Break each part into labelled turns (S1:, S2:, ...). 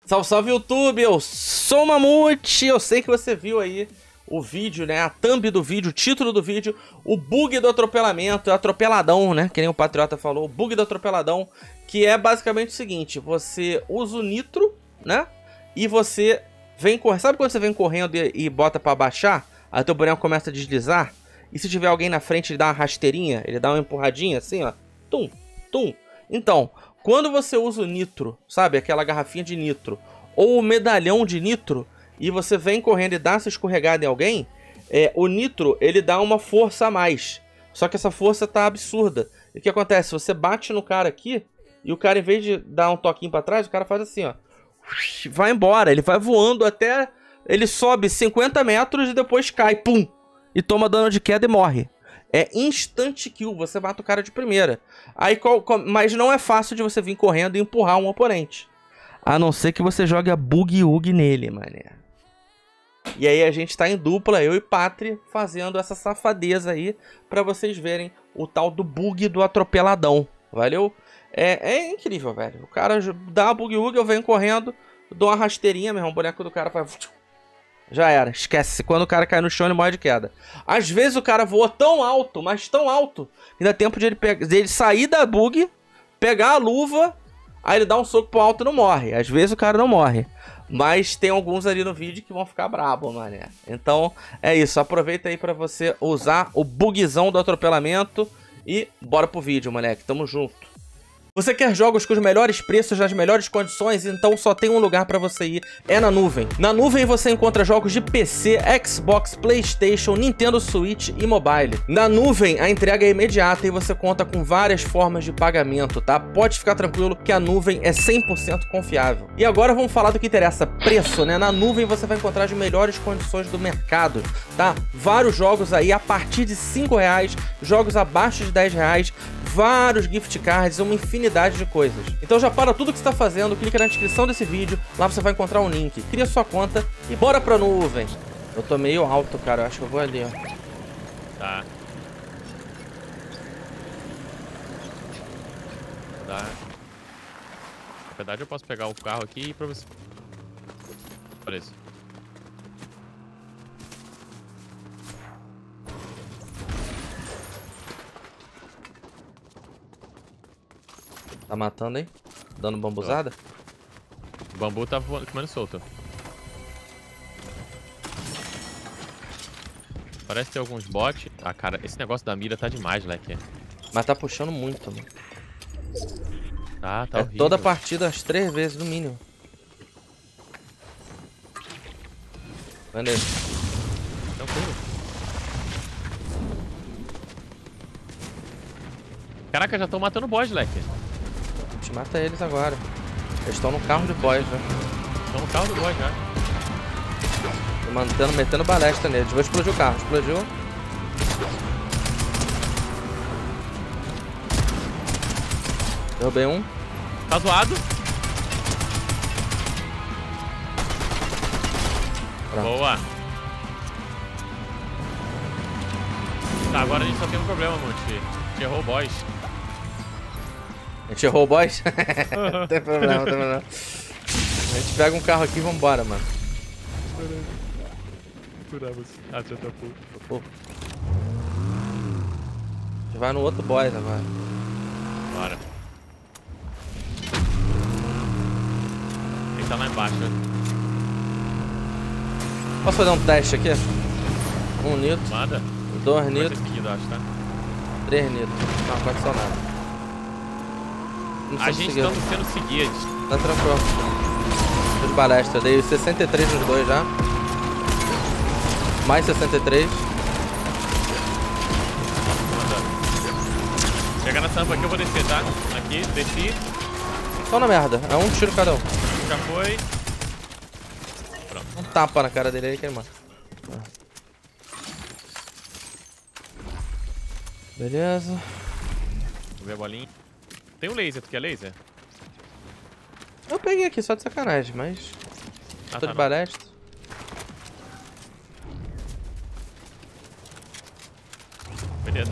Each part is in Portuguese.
S1: Salve, salve YouTube, eu sou o Mamute. Eu sei que você viu aí o vídeo, né, a thumb do vídeo, o título do vídeo, o bug do atropelamento, atropeladão, né, que nem o Patriota falou, o bug do atropeladão, que é basicamente o seguinte: você usa o nitro, né, e você vem correndo, sabe quando você vem correndo e bota pra baixar, aí teu boneco começa a deslizar, e se tiver alguém na frente ele dá uma rasteirinha, ele dá uma empurradinha assim, ó, tum, tum. Então, quando você usa o nitro, sabe, aquela garrafinha de nitro, ou o medalhão de nitro, e você vem correndo e dá essa escorregada em alguém, o nitro, ele dá uma força a mais. Só que essa força tá absurda. E o que acontece? Você bate no cara aqui, e o cara, em vez de dar um toquinho pra trás, o cara faz assim, ó. Vai embora, ele vai voando até... Ele sobe 50 metros e depois cai, pum! E toma dano de queda e morre. É instant kill, você mata o cara de primeira. Aí, mas não é fácil de você vir correndo e empurrar um oponente. A não ser que você jogue a boogie-woogie nele, mané. E aí a gente tá em dupla, eu e Patri, fazendo essa safadeza aí, pra vocês verem o tal do bug do atropeladão. Valeu? É incrível, velho. O cara dá a boogie-woogie, eu venho correndo, dou uma rasteirinha, meu irmão, o boneco do cara faz... Já era, esquece. Quando o cara cai no chão, ele morre de queda. Às vezes o cara voa tão alto, mas tão alto, que dá tempo de ele sair da bug, pegar a luva, aí ele dá um soco pro alto e não morre. Às vezes o cara não morre. Mas tem alguns ali no vídeo que vão ficar brabo, mané. Então é isso, aproveita aí pra você usar o bugzão do atropelamento e bora pro vídeo, moleque. Tamo junto. Você quer jogos com os melhores preços, nas melhores condições? Então só tem um lugar pra você ir, é na Nuvem. Na Nuvem você encontra jogos de PC, Xbox, PlayStation, Nintendo Switch e mobile. Na Nuvem a entrega é imediata e você conta com várias formas de pagamento, tá? Pode ficar tranquilo que a Nuvem é 100% confiável. E agora vamos falar do que interessa, preço, né? Na Nuvem você vai encontrar as melhores condições do mercado, tá? Vários jogos aí a partir de R$5, jogos abaixo de R$10, vários gift cards, uma infinidade de coisas. Então já para tudo que você está fazendo, clica na descrição desse vídeo, lá você vai encontrar um link, cria sua conta e bora pra Nuvem. Eu tô meio alto, cara, eu acho que eu vou ali, ó.
S2: Tá. Tá. Na verdade eu posso pegar o carro aqui e ir pra você. Olha isso.
S1: Tá matando aí? Dando bambuzada?
S2: O bambu tá comendo solto. Parece ter alguns bots. Ah, cara, esse negócio da mira tá demais, leque.
S1: Mas tá puxando muito, mano.
S2: Tá horrível.
S1: Toda partida as 3 vezes, no mínimo. Manda aí.
S2: Tranquilo. Caraca, já estão matando boss, leque.
S1: A gente mata eles agora. Eles estão no carro de boss, né?
S2: Estão no carro do boss já.
S1: Tô metendo balestra neles. Vou explodir o carro. Explodiu. Derrubei um.
S2: Tá zoado.
S1: Pronto.
S2: Boa. Tá, agora a gente só tem um problema, Monte. A gente errou o boss.
S1: A gente errou o boss? Não tem problema, não tem problema. A gente pega um carro aqui e vambora, mano.
S2: Ah, você tá pouco.
S1: A gente vai no outro boss agora.
S2: Bora. Ele tá lá embaixo, né?
S1: Posso fazer um teste aqui? 1 nitro,
S2: Manda.
S1: 2
S2: Vai
S1: nitro,
S2: ser seguido, acho, tá?
S1: 3 nitro. Não, pode ser nada. Não
S2: A gente estamos sendo seguidos.
S1: Tá tranquilo. Os balestras, dei 63 nos dois já. Mais 63.
S2: Manda. Chega nessa rampa aqui, eu vou descer, tá? Aqui, desci.
S1: Só na merda, é um tiro cada um.
S2: Já foi. Pronto.
S1: Um tapa na cara dele aí que ele mata. Beleza.
S2: Vou ver a bolinha. Tem um laser, tu quer laser?
S1: Eu peguei aqui só de sacanagem, mas...
S2: Ah,
S1: tô
S2: tá,
S1: de balestra.
S2: Beleza.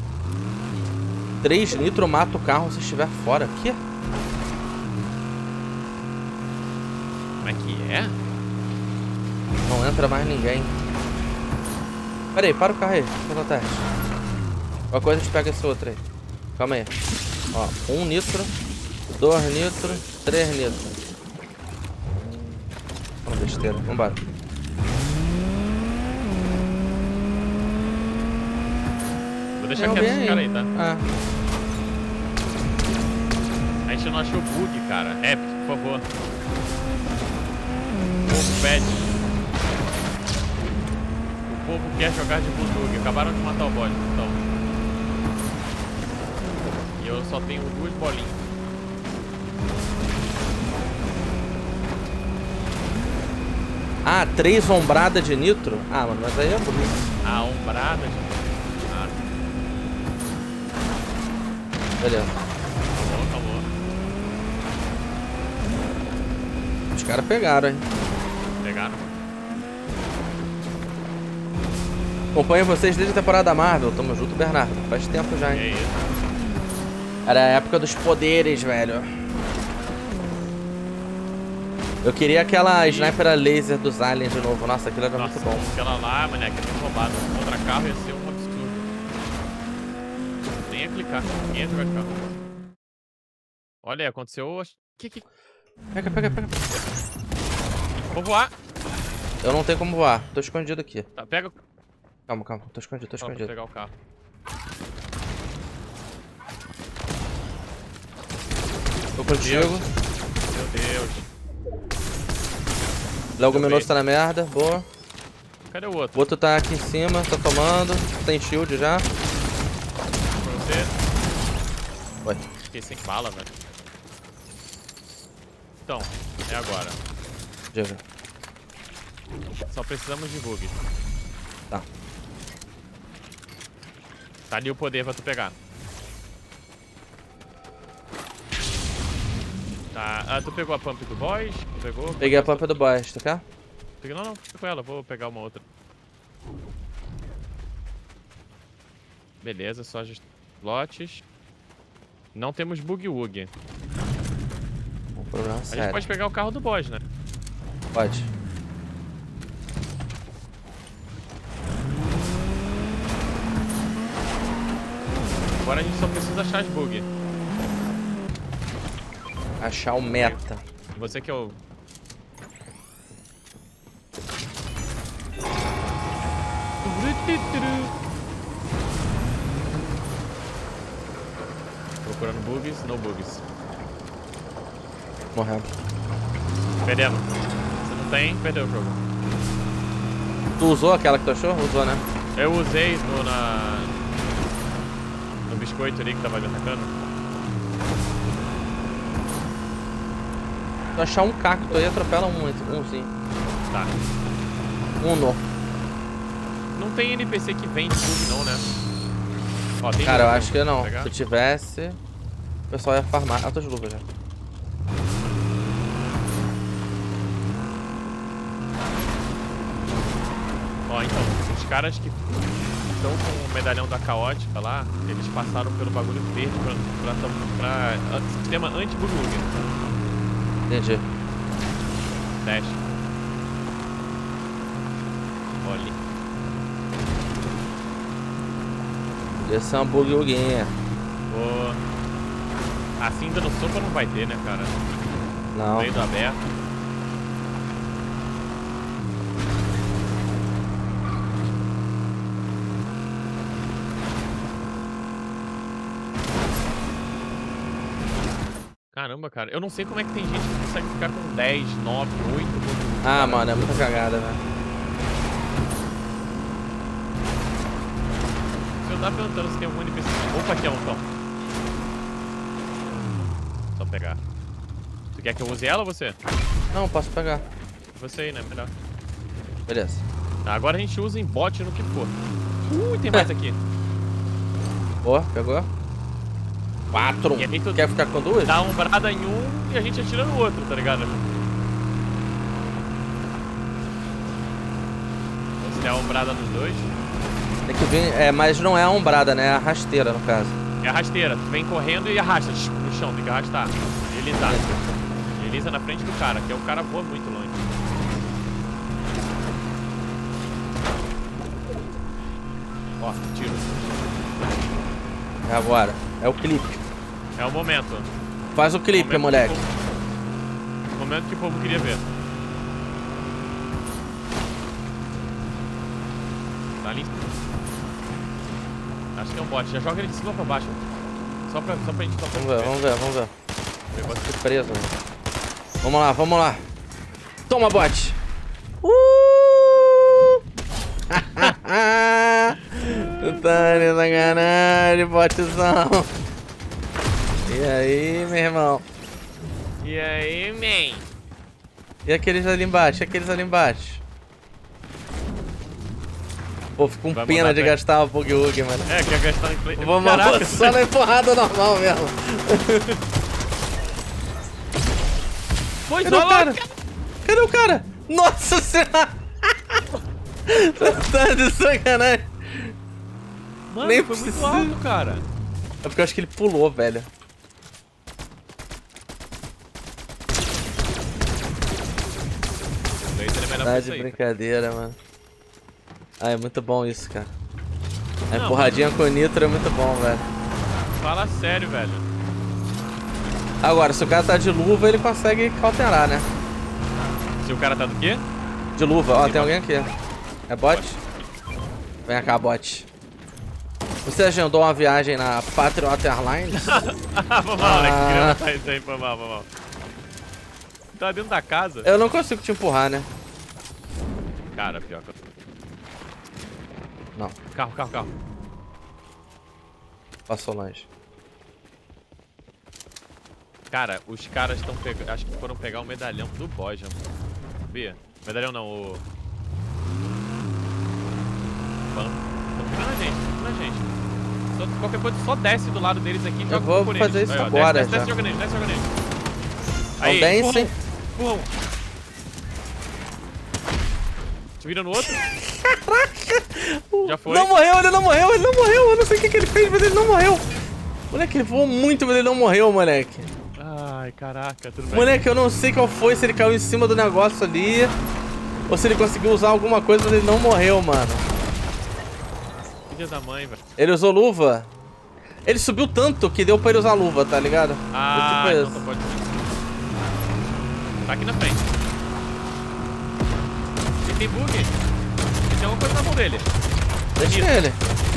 S1: 3 nitro mata o carro se estiver fora. Que?
S2: Como é que é?
S1: Não entra mais ninguém. Pera aí, para o carro aí. Deixa eu fazer o teste. Qualquer coisa a gente pega esse outro aí. Calma aí. Ó, 1 nitro, 2 nitro, 3 nitro. Uma besteira, vambora.
S2: Vou deixar quieto esse cara aí, tá?
S1: Ah.
S2: A gente não achou bug, cara. Epic, por favor. O povo pede. O povo quer jogar de bug. Acabaram de matar o bot, então. E eu só tenho 2 bolinhas.
S1: Ah, 3 ombradas de nitro? Ah, mano, mas aí é bonito.
S2: A ombrada de... Ah,
S1: Beleza.
S2: acabou.
S1: Os caras pegaram, hein?
S2: Pegaram.
S1: Acompanho vocês desde a temporada da Marvel. Tamo junto, Bernardo. Faz tempo já,
S2: É
S1: hein?
S2: isso.
S1: Era a época dos poderes, velho. Eu queria aquela sniper laser dos aliens de novo. Nossa, aquilo era muito bom.
S2: Aquela lá, mané, que é muito roubada. Contra carro ia ser um absurdo. Nem ia clicar. Nem ia jogar de carro. Olha aí, aconteceu...
S1: Pega.
S2: Vou voar.
S1: Eu não tenho como voar. Tô escondido aqui.
S2: Tá, pega...
S1: Calma. Tô escondido.
S2: Ó, vou pegar o carro.
S1: Tô contigo.
S2: Meu Deus.
S1: Léo Gominoso tá na merda. Boa.
S2: Cadê o outro?
S1: O outro tá aqui em cima. Tá tomando. Tem shield já.
S2: Pra você.
S1: Oi.
S2: Fiquei sem bala, velho. Então, é agora.
S1: Diga.
S2: Só precisamos de bug.
S1: Tá.
S2: Tá ali o poder pra tu pegar. Tá. Ah, tu pegou a pump do boss? Tu pegou?
S1: Peguei a pump do boss, tu quer?
S2: Não, fica com ela. Vou pegar uma outra. Beleza, só ajustar lotes. Não temos bug-wug.
S1: Um problema
S2: A gente
S1: sério.
S2: pode pegar o carro do boss, né?
S1: Pode.
S2: Agora a gente só precisa achar as bugs.
S1: Achar o meta.
S2: Você que é o... Procurando bugs, no bugs.
S1: Morrendo.
S2: Perdemos. Você não tem, perdeu o jogo.
S1: Tu usou aquela que tu achou? Usou, né?
S2: Eu usei no biscoito ali que tava me atacando.
S1: Tu achar um cacto aí, atropela umzinho.
S2: Tá.
S1: No.
S2: Não tem NPC que vende bug não, né? Ó, tem
S1: Cara, eu
S2: luva,
S1: acho que não.
S2: pegar?
S1: Se tivesse, o pessoal ia farmar. Ah, tô de luva já.
S2: Ó, então, os caras que estão com o medalhão da caótica lá, eles passaram pelo bagulho verde pra sistema anti-bug.
S1: Entendi.
S2: Teste. Olha.
S1: Esse é uma buguinha.
S2: Boa. Assim dando sopa não vai ter, né, cara?
S1: Não.
S2: No meio do aberto. Caramba, cara. Eu não sei como é que tem gente que consegue ficar com 10, 9, 8...
S1: Ah, mano, é muita cagada, velho.
S2: Eu tava perguntando se tem algum NPC. Opa, aqui é um então. Só pegar. Tu quer que eu use ela ou você?
S1: Não, posso pegar.
S2: Você aí, né? Melhor.
S1: Beleza.
S2: Tá, agora a gente usa em bot no que for. Tem mais aqui.
S1: Boa, pegou. 4.
S2: E aí tu
S1: Quer ficar com 2?
S2: dá uma umbrada em um e a gente atira no outro, tá ligado? Se der a umbrada nos dois.
S1: Tem que vir. Mas não é a ombrada, né? É a rasteira, no caso.
S2: É a rasteira. Tu vem correndo e arrasta no chão, tem que arrastar. Ele tá. Finaliza na frente do cara, que é o cara voa muito longe. Ó, tiro.
S1: É agora. É o clipe.
S2: É o momento.
S1: Faz o clipe, moleque.
S2: O momento que o povo queria ver. Tá ali. Acho que é um bot. Já joga ele de cima pra baixo. Só pra gente tocar.
S1: Vamos ver. Eu vou ser preso, né? Vamos lá. Toma, bot. Tá de sacanagem, botzão. E aí, meu irmão?
S2: E aí, man?
S1: E aqueles ali embaixo? Pô, fico com pena de gastar uma Bug-Hug, mano.
S2: É, quer gastar em play.
S1: Vamos só na empurrada normal mesmo.
S2: Pois
S1: Cadê o cara? Nossa senhora! Tá de sacanagem.
S2: Mano,
S1: Nem
S2: foi
S1: precisa.
S2: muito alto, cara.
S1: É porque eu acho que ele pulou, velho.
S2: O laser é melhor
S1: Tá
S2: pra
S1: de
S2: isso aí.
S1: brincadeira, mano. Ah, é muito bom isso, cara. A
S2: Não,
S1: empurradinha com o nitro é muito bom, velho.
S2: Fala sério, velho.
S1: Agora, se o cara tá de luva, ele consegue cauterar, né?
S2: Se o cara tá do quê?
S1: De luva. Ó, tem alguém aqui. É bot? Vem cá, bot. Você agendou uma viagem na Patriot Airlines?
S2: Foi mal, Alex. Queria matar isso aí. Foi mal. Tá dentro da casa?
S1: Eu não consigo te empurrar, né?
S2: Cara, pior que eu...
S1: Não.
S2: Carro.
S1: Passou longe.
S2: Cara, os caras estão pegando... Acho que foram pegar o medalhão do Bojan. Sabia? Medalhão não, o... Estão pegando a gente, Só, qualquer coisa, só desce do lado deles aqui e
S1: Eu vou fazer isso
S2: aí, ó,
S1: agora,
S2: desce,
S1: já.
S2: joga neles.
S1: Aí, dancing.
S2: Empurrão. Te vira no outro. Já foi.
S1: Não morreu, ele não morreu. Eu não sei o que ele fez, mas ele não morreu. Moleque, ele voou muito, mas ele não morreu, moleque.
S2: Ai, caraca, tudo bem.
S1: Moleque, eu não sei qual foi, se ele caiu em cima do negócio ali, ou se ele conseguiu usar alguma coisa, mas ele não morreu, mano.
S2: Filha da mãe, velho.
S1: Ele usou luva? Ele subiu tanto que deu pra ele usar luva, tá ligado?
S2: Ah,
S1: tipo
S2: então pode ser. Tá aqui na frente. Ele tem bug. Ele tem alguma coisa na mão dele.
S1: Deixa ele.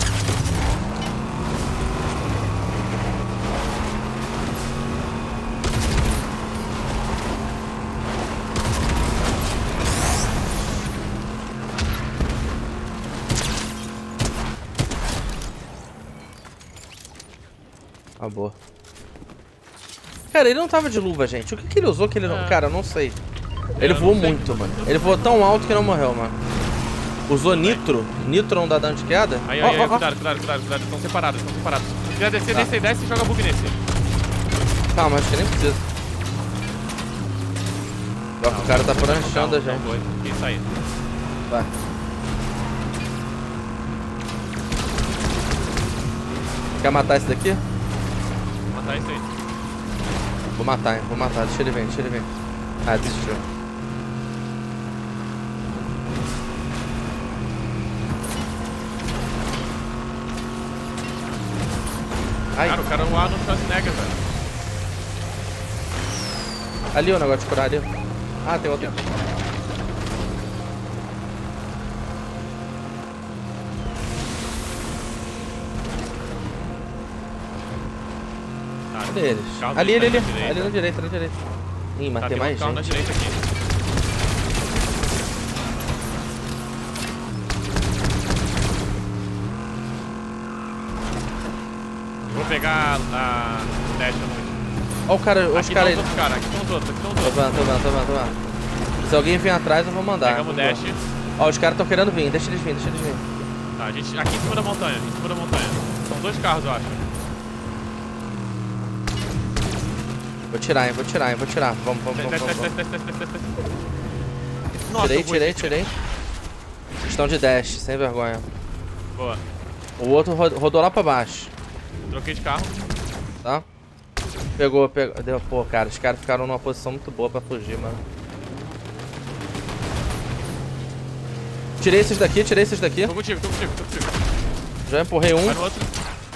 S1: Acabou. Cara, ele não tava de luva, gente. O que que ele usou que ele não... Cara, eu não sei. Ele voou muito, mano. Ele voou tão alto que não morreu, mano. Usou nitro. Nitro não dá dano de queda?
S2: Aí, cuidado. Estão separados. Se quiser descer,
S1: Tá.
S2: desce e joga bug nesse.
S1: Calma, acho que nem precisa. O cara tá pranchando a gente.
S2: Quem sair?
S1: Vai. Quer matar esse daqui?
S2: Vou matar isso aí.
S1: Vou matar, hein? Vou matar. Deixa ele vir. Ah, desistiu. Ai.
S2: Cara, o cara lá no Schwarzenegger, velho.
S1: Ali o negócio de curar ali. Ah, tem outro aqui. Cadê eles?
S2: Carro
S1: Ali.
S2: na
S1: Ali na direita. Ih, mas
S2: Tá,
S1: tem
S2: tem
S1: mais
S2: um carro na
S1: gente.
S2: direita aqui. Vou pegar a dash aqui.
S1: Ó o cara, os caras aí.
S2: Aqui estão os outros.
S1: Tô vendo. Se alguém vir atrás, eu vou mandar.
S2: Pegamos o dash.
S1: Ó, os caras estão querendo vir. Deixa eles vir.
S2: Tá, a gente aqui em cima da montanha. São 2 carros, eu acho.
S1: Vou tirar. Vamos.
S2: Desce. Nossa,
S1: Tirei. Estão de dash, sem vergonha.
S2: Boa.
S1: O outro rodou lá pra baixo,
S2: Troquei de carro.
S1: tá? Pegou. Deu, pô, cara, os caras ficaram numa posição muito boa pra fugir, mano. Tirei esses daqui.
S2: Tô contigo.
S1: Já empurrei um.
S2: Vai no outro.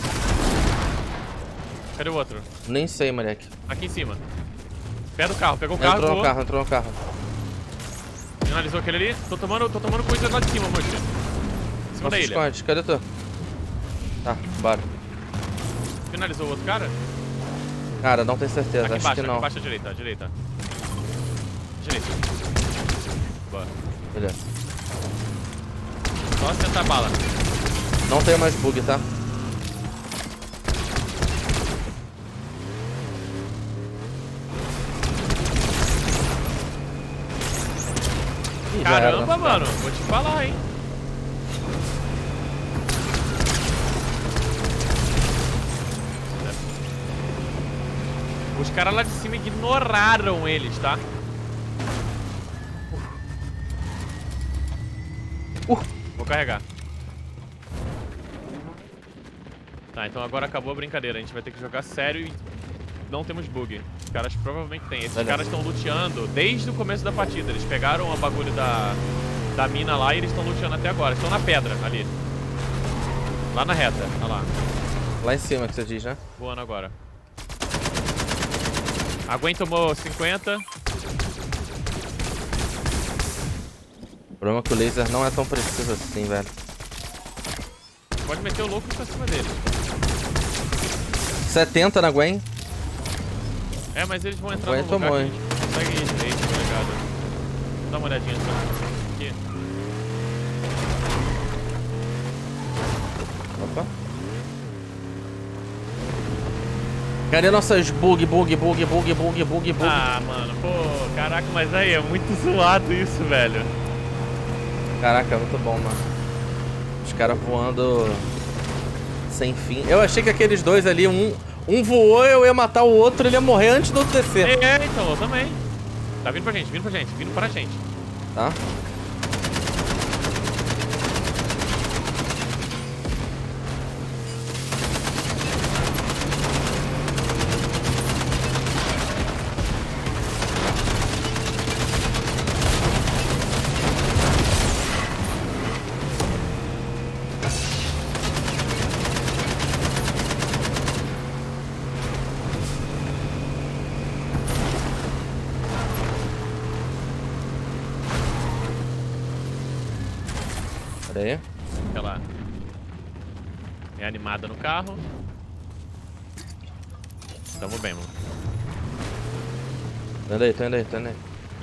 S2: Cadê o outro?
S1: Nem sei, moleque.
S2: Aqui em cima. Pé do carro, pegou o carro,
S1: Entrou no carro.
S2: Finalizou aquele ali. Tô tomando coisa lá de cima, moço. Em cima da ilha.
S1: Esconde. Cadê tu? Tá, bora.
S2: Finalizou o outro cara?
S1: Cara, não tenho certeza,
S2: Aqui
S1: acho
S2: embaixo,
S1: que não.
S2: aqui embaixo à direita, Direita. Bora.
S1: Beleza.
S2: Só sentar a bala.
S1: Não tenho mais bug, tá? Ih, já era,
S2: Caramba, mano. Vou te falar, hein. Os caras lá de cima ignoraram eles, tá? Vou carregar. Tá, então agora acabou a brincadeira. A gente vai ter que jogar sério e não temos bug. Os caras provavelmente tem. Esses caras estão luteando desde o começo da partida. Eles pegaram o bagulho da mina lá e eles estão luteando até agora. Estão na pedra, ali. Lá na reta, olha lá.
S1: Lá em cima que você diz, né?
S2: Voando agora. A Gwen tomou 50.
S1: O problema é que o laser não é tão preciso assim, velho.
S2: Pode meter o louco pra cima dele.
S1: 70 na Gwen.
S2: É, mas eles vão entrar
S1: Gwen
S2: no lugar
S1: tomou,
S2: que a
S1: hein?
S2: gente consegue ir direito, tá ligado? Dá uma olhadinha só. Aqui.
S1: Opa. Cadê nossas bug?
S2: Ah, mano, pô, caraca, mas aí é muito zoado isso, velho.
S1: Caraca, muito bom, mano. Os caras voando sem fim. Eu achei que aqueles dois ali, um voou, eu ia matar o outro, ele ia morrer antes do outro descer.
S2: É, então, eu também. Tá vindo pra gente.
S1: Tá? Pera aí.
S2: Aquela é animada no carro. Tamo bem, mano.
S1: Tô indo aí.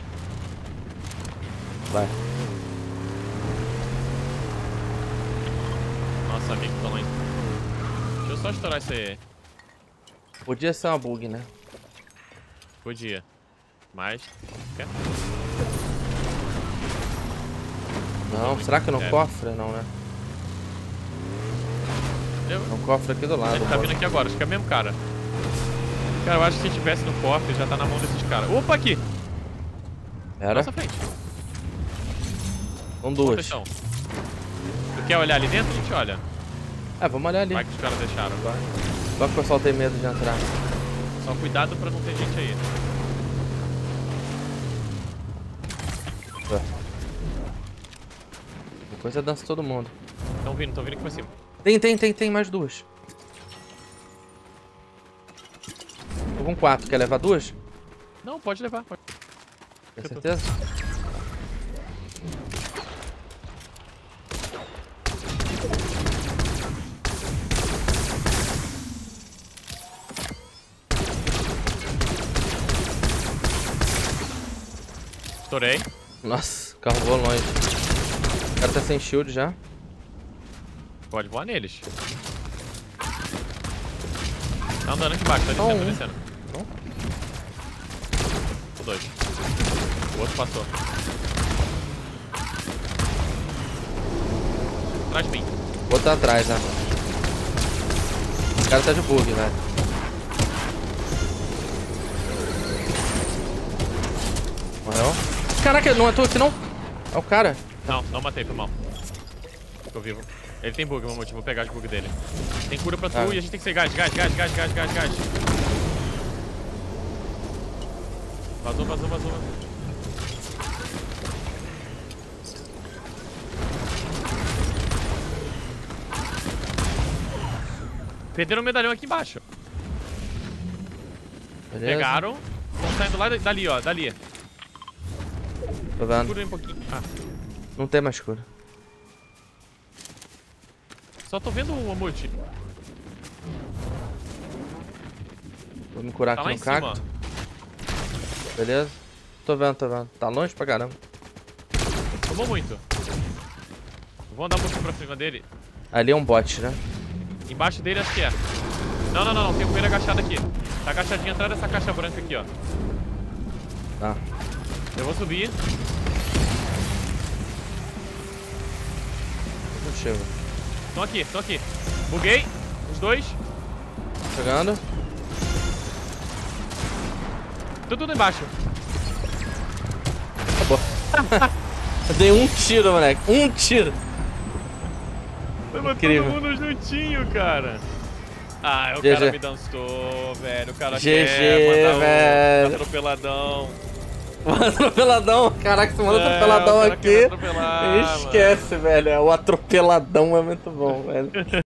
S1: Vai.
S2: Nossa, amigo, tô longe. Deixa eu só estourar isso aí.
S1: Podia ser uma bug, né?
S2: Podia. Mas. Quer?
S1: Não, será que no cofre? Não, né? No cofre aqui do lado.
S2: Ele tá vindo aqui agora, acho que é o mesmo cara. Cara, eu acho que se tivesse no cofre já tá na mão desses caras. Opa, aqui!
S1: Era?
S2: Nossa frente.
S1: São duas.
S2: Proteção. Tu quer olhar ali dentro? A gente olha.
S1: É, vamos olhar ali.
S2: Vai que os caras deixaram.
S1: Só que o pessoal tem medo de entrar.
S2: Só cuidado pra não ter gente aí.
S1: Depois dança todo mundo.
S2: Tão vindo aqui pra cima.
S1: Tem mais duas. Tô com 4, quer levar duas?
S2: Não, pode levar. Pode.
S1: Tem certeza?
S2: Estourei.
S1: Nossa, o carro voou longe. O cara tá sem shield já.
S2: Pode voar neles. Tá andando aqui embaixo, tá descendo. O 2. O outro passou. Atrás de mim.
S1: O outro tá atrás, né? O cara tá de bug, velho. Morreu? Caraca, não é tu aqui não? É o cara.
S2: Não matei, foi mal. Ficou vivo. Ele tem bug, Mamute, vou pegar os bug dele. Tem cura pra tu e a gente tem que ser gás. Vazou. Perderam o medalhão aqui embaixo.
S1: Beleza.
S2: Pegaram. Estão saindo lá dali, ó. Dali.
S1: Tô vendo.
S2: Cura um pouquinho. Ah,
S1: Não tem mais cura.
S2: só tô vendo um mamute.
S1: Vou me curar
S2: Tá
S1: aqui
S2: lá
S1: no
S2: em cima,
S1: cacto. Beleza? Tô vendo. Tá longe pra caramba.
S2: ó. Tomou muito. Vou andar um pouquinho pra cima dele.
S1: Ali é um bot, né?
S2: Embaixo dele acho que é. Não. Tem um coelho agachado aqui. Tá agachadinho atrás dessa caixa branca aqui, ó.
S1: Tá.
S2: Eu vou subir.
S1: Não chega.
S2: Estão aqui. Buguei. Os dois.
S1: Chegando.
S2: Tudo embaixo.
S1: Acabou. Eu dei um tiro, moleque. Um tiro.
S2: Tava
S1: Incrível.
S2: todo mundo juntinho, cara. Ah, o
S1: GG.
S2: cara me dançou, velho. O cara
S1: GG,
S2: quer mandar
S1: velho.
S2: o atropeladão.
S1: Atropeladão. Caraca, você mandou atropeladão
S2: o cara
S1: aqui.
S2: quer atropelar,
S1: Esquece, velho. O atropeladão é muito bom, velho.